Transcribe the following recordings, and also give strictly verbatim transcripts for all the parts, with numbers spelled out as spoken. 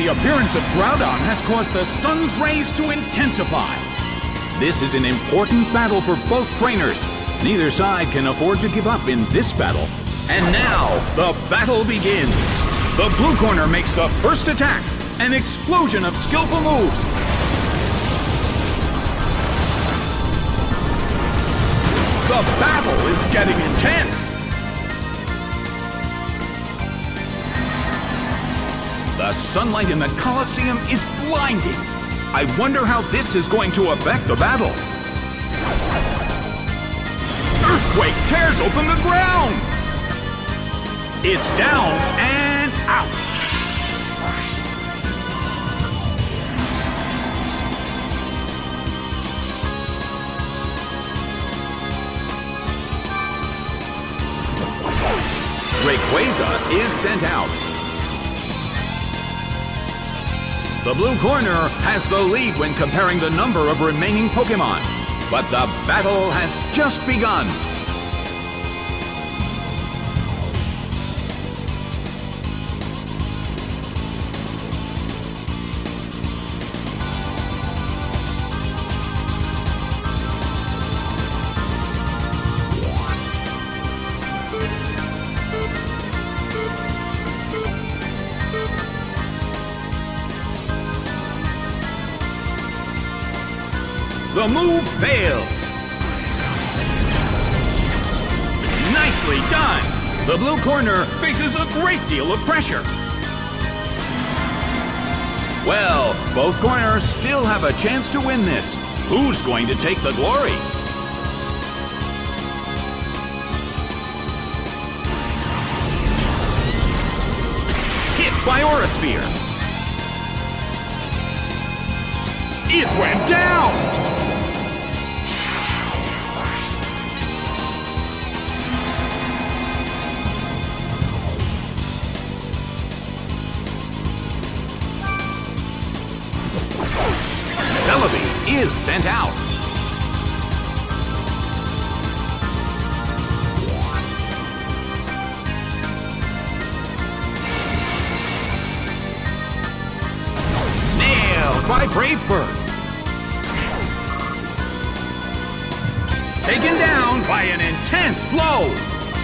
The appearance of Groudon has caused the sun's rays to intensify. This is an important battle for both trainers. Neither side can afford to give up in this battle. And now, the battle begins. The blue corner makes the first attack. An explosion of skillful moves. The battle is getting intense. The sunlight in the Colosseum is blinding. I wonder how this is going to affect the battle. Earthquake tears open the ground. It's down and out. Rayquaza is sent out. The blue corner has the lead when comparing the number of remaining Pokémon. But the battle has just begun. The move fails. Nicely done. The blue corner faces a great deal of pressure. Well, both corners still have a chance to win this. Who's going to take the glory? Hit by Aura Sphere. It went down! Celebi is sent out. Nailed by Brave Bird. Taken down by an intense blow.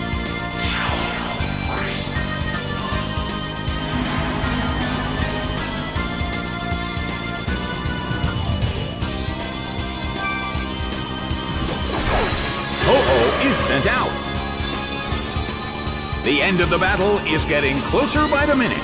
Ho-Oh is sent out. The end of the battle is getting closer by the minute.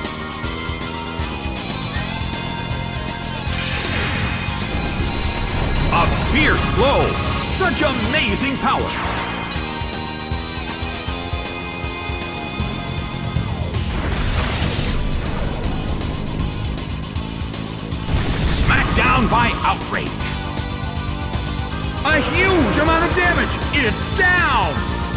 A fierce blow. Such amazing power. Smacked down by Outrage. A huge amount of damage! It's down!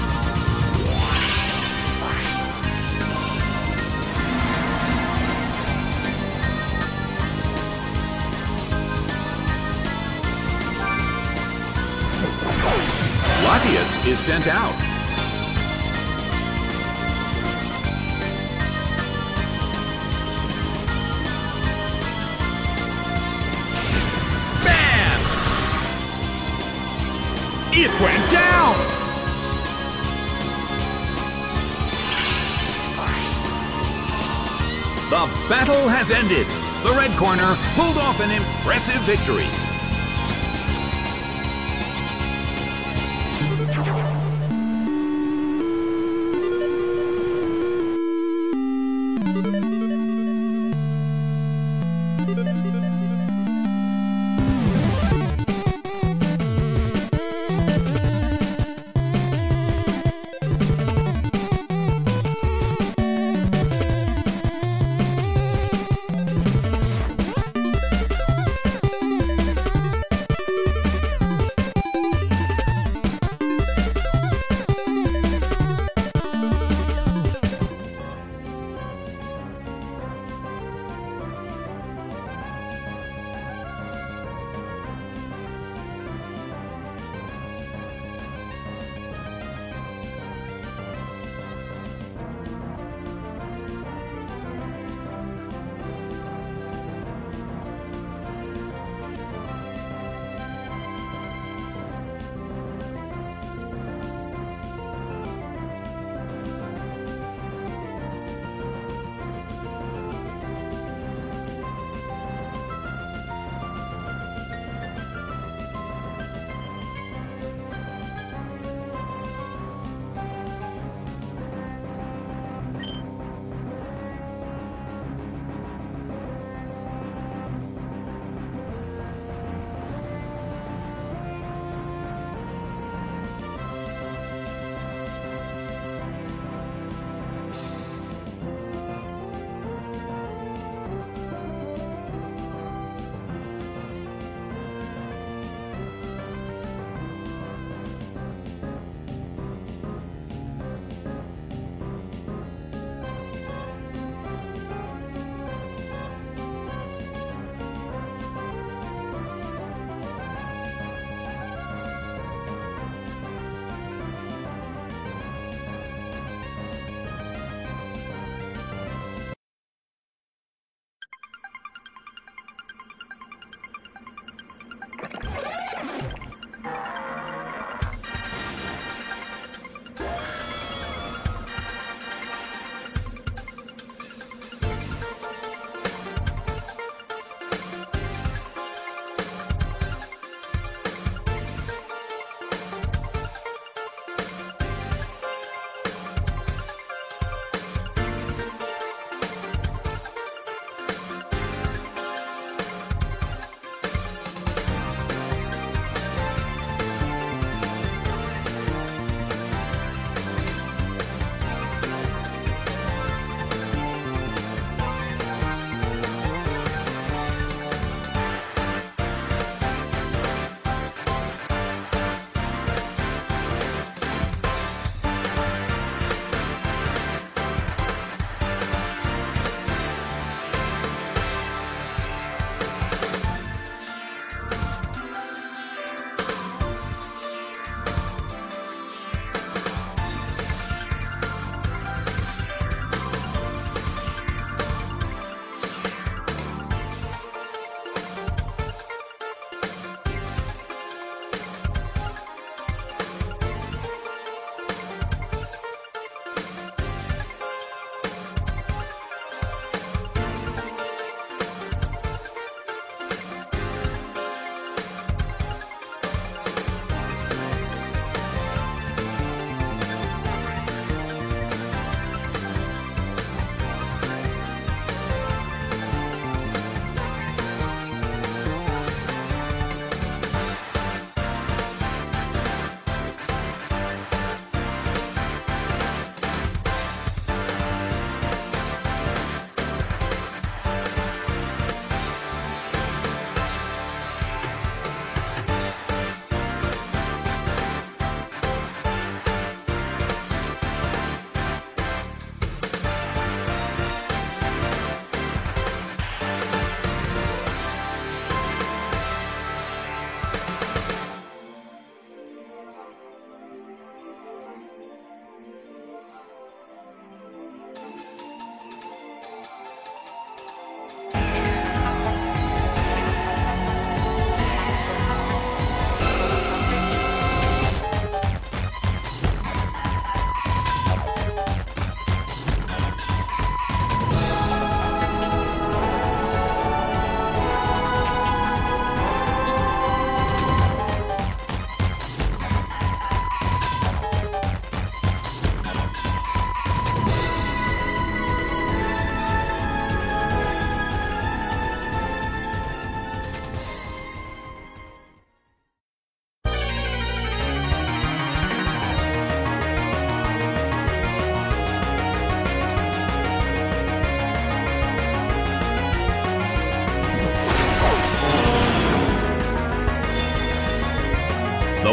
Latias is sent out. It went down! The battle has ended. The red corner pulled off an impressive victory.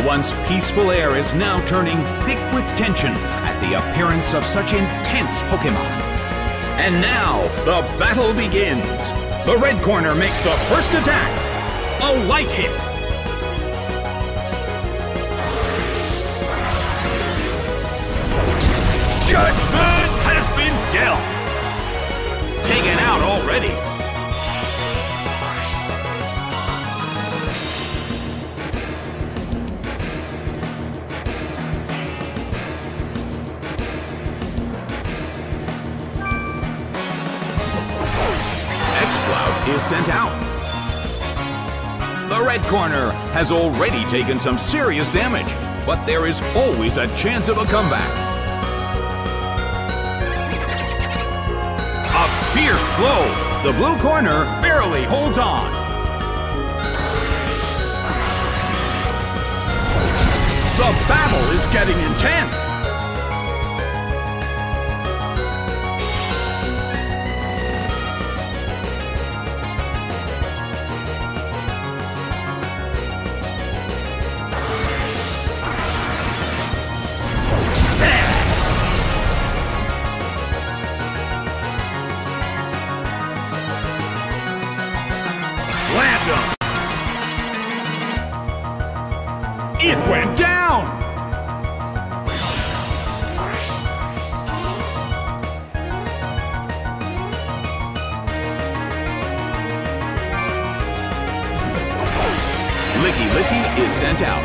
The once peaceful air is now turning thick with tension at the appearance of such intense Pokémon. And now, the battle begins. The red corner makes the first attack. A light hit. Judgment has been dealt. Taken out already. Is sent out. The red corner has already taken some serious damage, but there is always a chance of a comeback. A fierce blow. The blue corner barely holds on. The battle is getting intense. It went down! Licky Licky is sent out.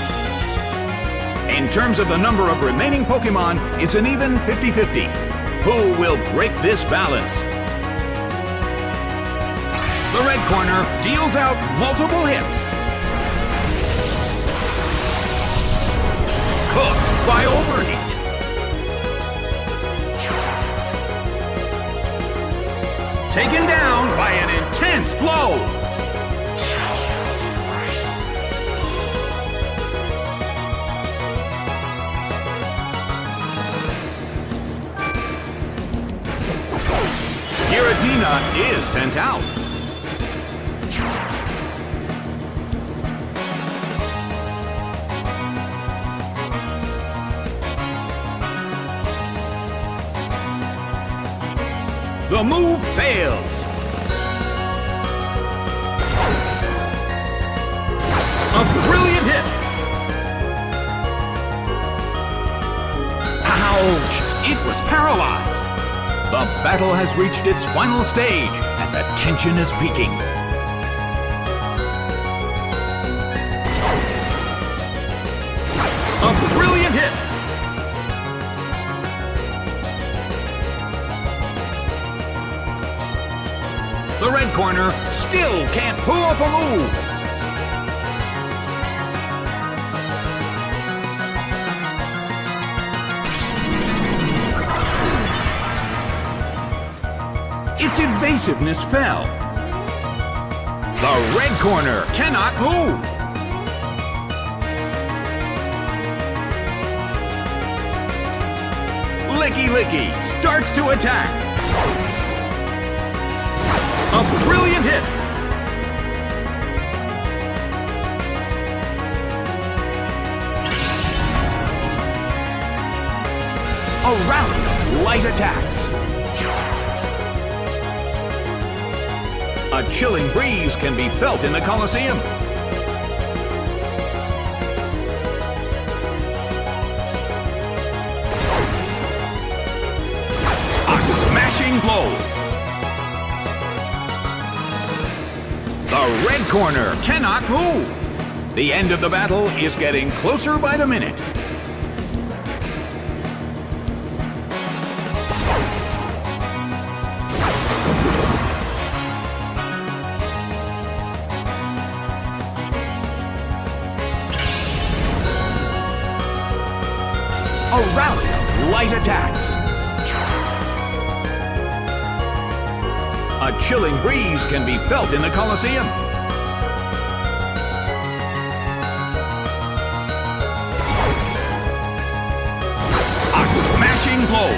In terms of the number of remaining Pokémon, it's an even fifty fifty. Who will break this balance? The red corner deals out multiple hits. Cooked by overheat. Taken down by an intense blow. Giratina is sent out. The move fails. A brilliant hit. Ouch! It was paralyzed. The battle has reached its final stage, and the tension is peaking. A brilliant hit. The red corner still can't pull off a move. Its evasiveness fell. The red corner cannot move. Licky Licky starts to attack. A brilliant hit! A rally of light attacks. A chilling breeze can be felt in the Colosseum. A smashing blow. The red corner cannot move. The end of the battle is getting closer by the minute. A rally of light attacks. A chilling breeze can be felt in the Colosseum. A smashing blow.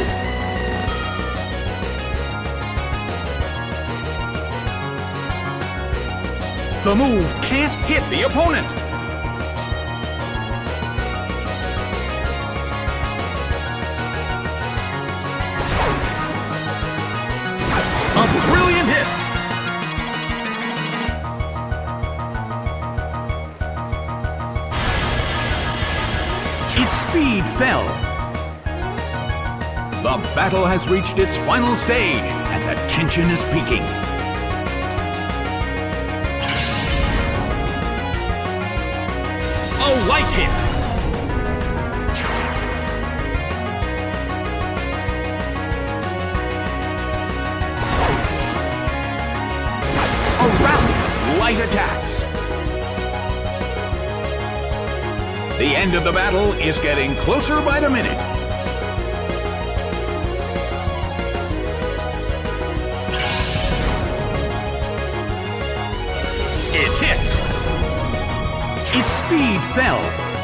The move can't hit the opponent. fell. The battle has reached its final stage, and the tension is peaking. A light hit. A rally of light attacks. The end of the battle is getting closer by the minute. It hits. Its speed fell.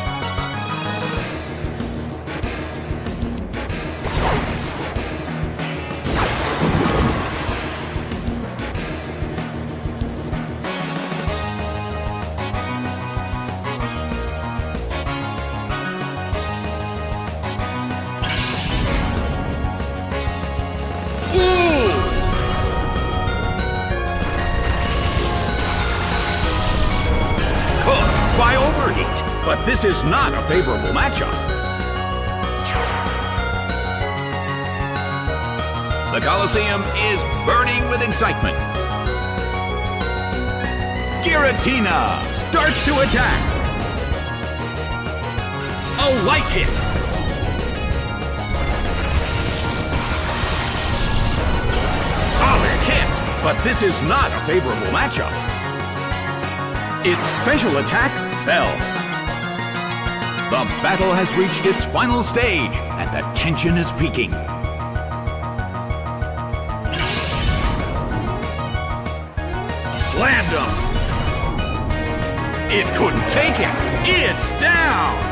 By overheat, but this is not a favorable matchup. The Colosseum is burning with excitement. Giratina starts to attack. A light hit. Solid hit, but this is not a favorable matchup. Its special attack fell. The battle has reached its final stage, and the tension is peaking. Slammed him. It couldn't take it. It's down.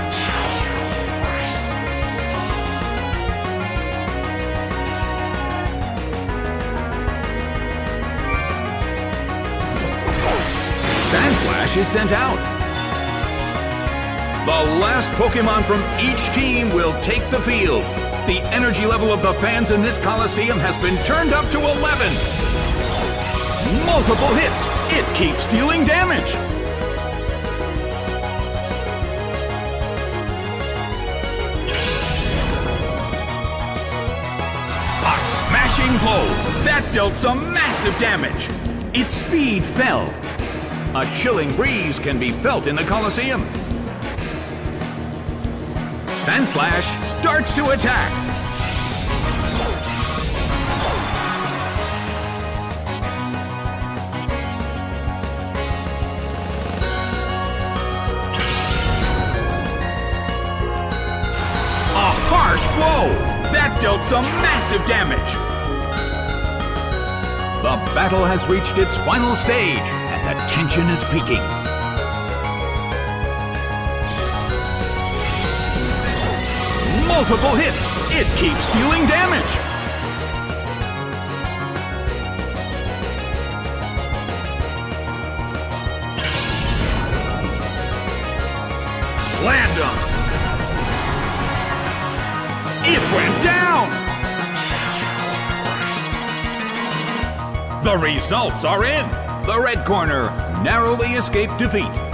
Sandslash is sent out. The last Pokemon from each team will take the field. The energy level of the fans in this Coliseum has been turned up to eleven. Multiple hits. It keeps dealing damage. A smashing blow. That dealt some massive damage. Its speed fell. A chilling breeze can be felt in the Colosseum. Sandslash starts to attack. A harsh blow! That dealt some massive damage. The battle has reached its final stage, and the tension is peaking. Multiple hits. It keeps dealing damage. Slammed him. It went down. The results are in. The red corner narrowly escaped defeat.